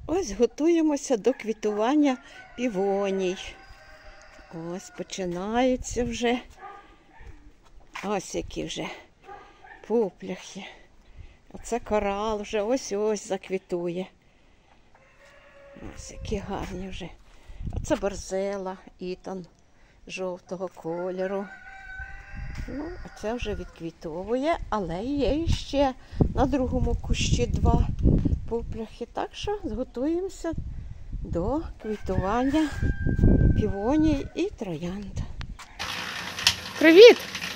Ось готуємося до квітування півоній. Ось починаються вже. Ось які вже пупляхи. Оце корал вже ось-ось заквітує. Ось які гарні вже. Оце борзела, ітан жовтого кольору. Ну, оце вже відквітовує, але є ще на другому кущі 2 пупляхи. Так що зготуємося до квітування півоній і троянд. Привіт!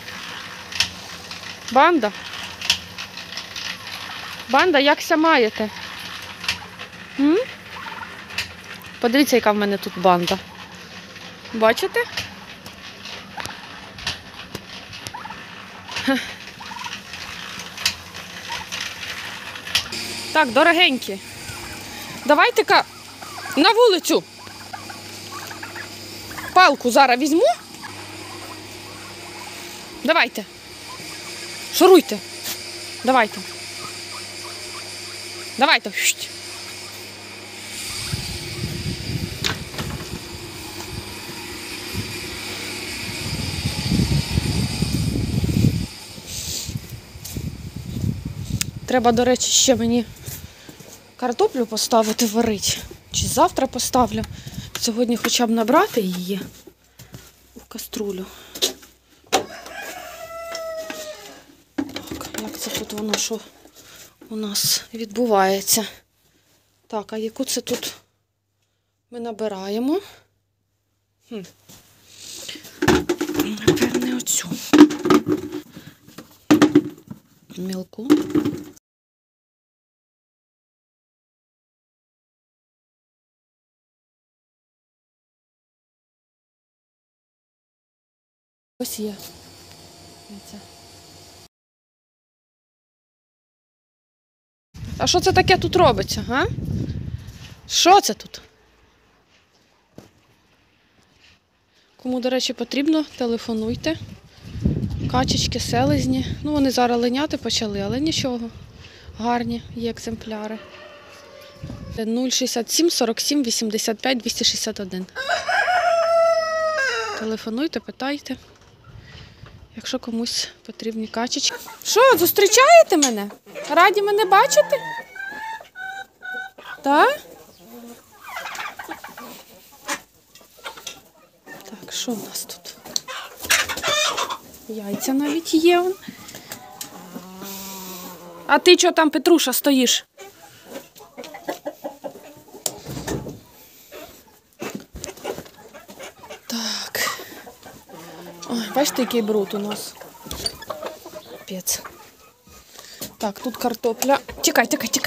Банда! Банда, якся маєте? Подивіться, яка в мене тут банда. Бачите? Так, дорогенькі, давайте-ка на вулицю палку зараз візьму. Давайте. Шуруйте. Давайте. Давайте. Треба, до речі, ще мені картоплю поставити варити. Чи завтра поставлю. Сьогодні хоча б набрати її у каструлю. Так, як це тут воно, що у нас відбувається? Так, а яку це тут ми набираємо? Напевне, оцю. Мілку. Ось є. А що це таке тут робиться, га? Що це тут? Кому, до речі, потрібно, телефонуйте. Качечки, селезні. Ну, вони зараз линяти почали, але нічого. Гарні є екземпляри. 067 47 85 261. Телефонуйте, питайте, якщо комусь потрібні качечки. Що, зустрічаєте мене? Раді мене бачити? Так? Так, що в нас тут? Яйця навіть є. А ти чого там, Петруша, стоїш? Так. Ой, бачите, який бруд у нас. Капець. Так, тут картопля. Тікай.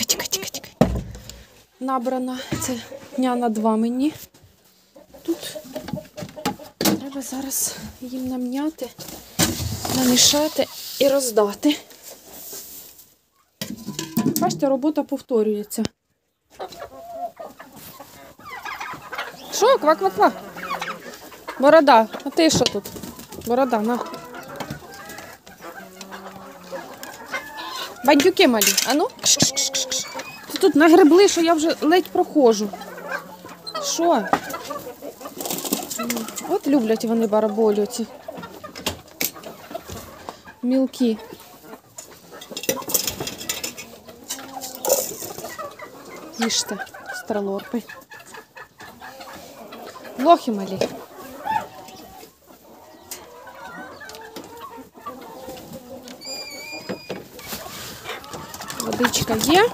Набрана. Це дня на 2 мені. Тут треба зараз їм намняти, намішати і роздати. Бачите, робота повторюється. Що? Ква-ква-ква. Борода, а ти що тут? Борода, на. Бандюки малі, а ну? Ти тут нагребли, що я вже ледь проходжу. Що? От люблять вони бараболю ці. Мілкі. Їжте, стрелорпи. Лохи малі. Водичка є.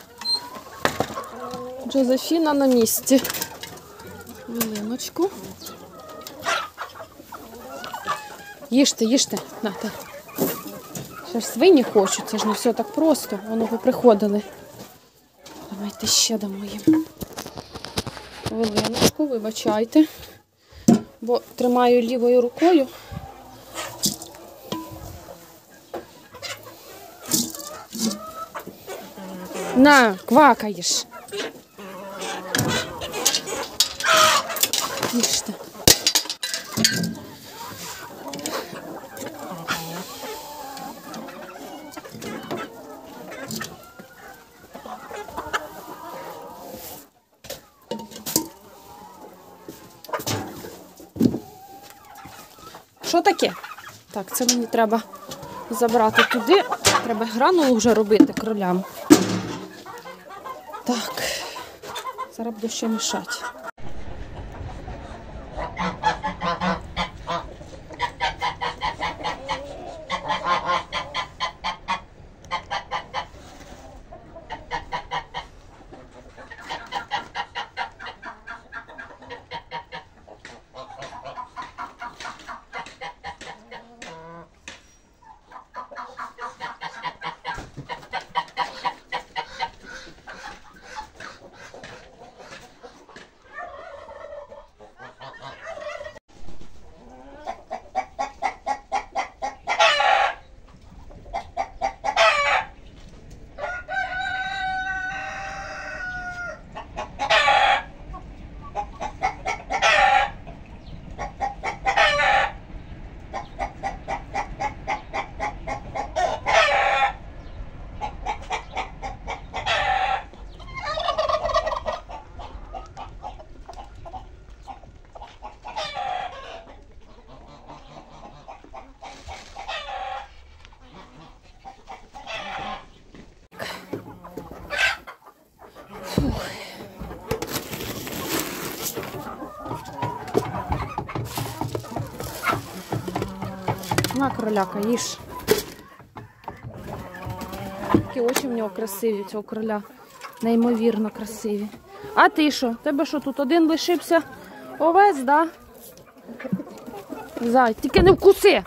Джозефіна на місці. Хвилиночку. Їжте. На, так. Ще ж свині хочуть, це ж не все так просто. Воно поприходили. Давайте ще дамо їм. Хвилиночку, вибачайте. Бо тримаю лівою рукою. На, квакаєш. Їжте. Що таке? Так, це мені треба забрати туди. Треба гранулу вже робити кролям. Так, зараз буду ще мішати. На, кроляка, їж. Такі очі в нього красиві, цього кроля. Неймовірно красиві. А ти що? Тебе що, тут один лишився овець, да? Зай, тільки не вкуси.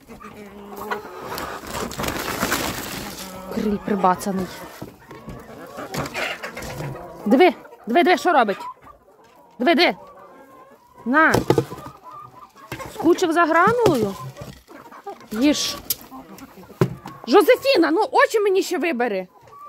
Криль прибацаний. Диви, диви, диви, що робить? Диви, диви. На. Скучив за гранулою? Їж. Жозефіна, ну очі мені ще вибери.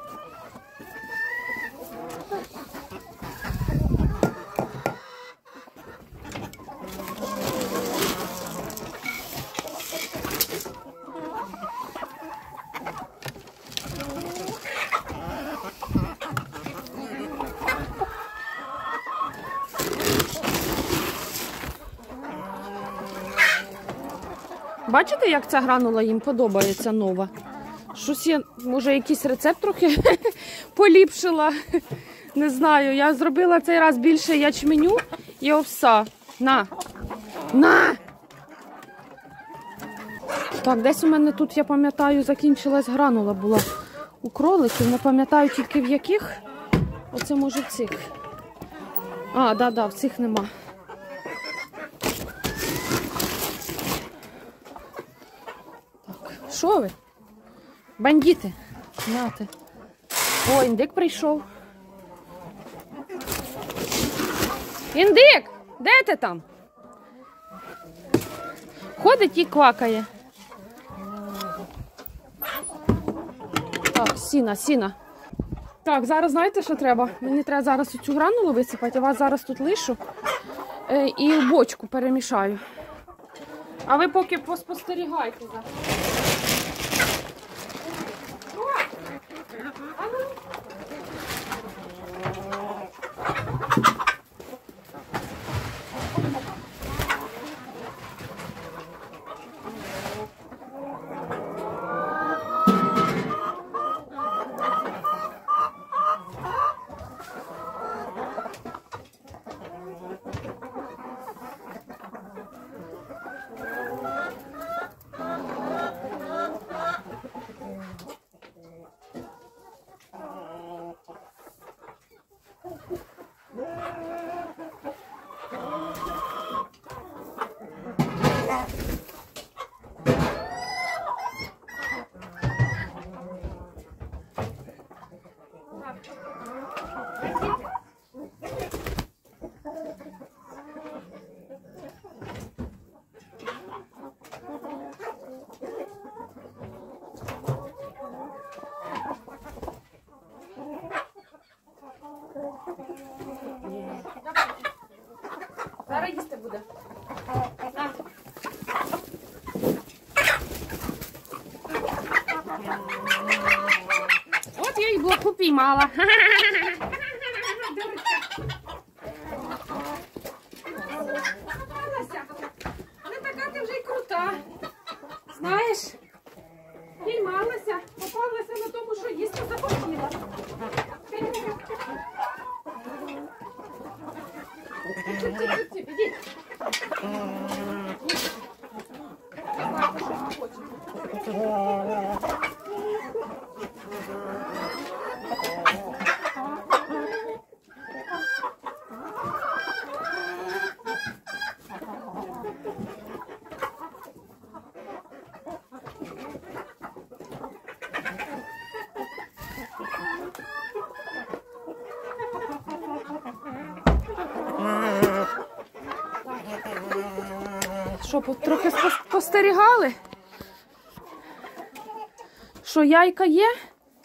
Бачите, як ця гранула їм подобається нова? Щось я, може, якийсь рецепт трохи поліпшила. Не знаю, я зробила цей раз більше ячменю і овса. На! На! Так, десь у мене тут, я пам'ятаю, закінчилась гранула була у кроликів. Не пам'ятаю тільки в яких. Оце, може, в цих. А, да, в цих нема. Що ви? Бандити. Няти. О, індик прийшов. Індик! Де ти там? Ходить і квакає. Так, сіна. Так, зараз знаєте, що треба? Мені треба зараз цю гранулу висипати, я вас зараз тут лишу і в бочку перемішаю. А ви поки поспостерігайте зараз. Зараз їсти буде. От я й блоку піймала. Не така ти вже й крута. Що, трохи спостерігали? Що, яйка є?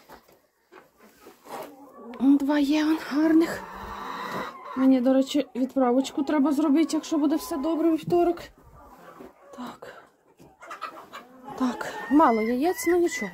Два є гарних. Мені, до речі, відправочку треба зробити, якщо буде все добре у вівторок. Так. Так, мало яєць, але нічого.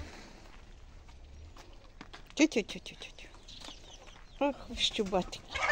Тю-тю-тю-тю-тю. Ох, щубатик.